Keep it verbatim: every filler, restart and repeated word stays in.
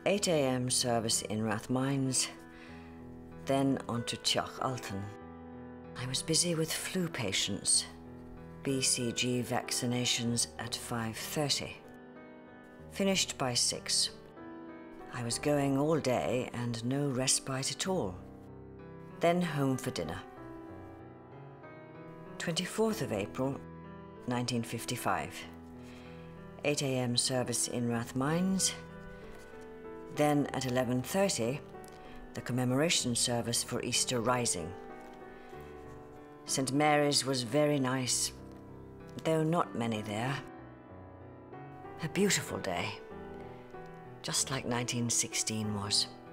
eight a m service in Rathmines, then on to Teach Alton. I was busy with flu patients, B C G vaccinations at five thirty. Finished by six. I was going all day and no respite at all. Then home for dinner. twenty-fourth of April, nineteen fifty-five. eight a m service in Rathmines. Then at eleven thirty, the commemoration service for Easter Rising. Saint Mary's was very nice, though not many there. A beautiful day, just like nineteen sixteen was.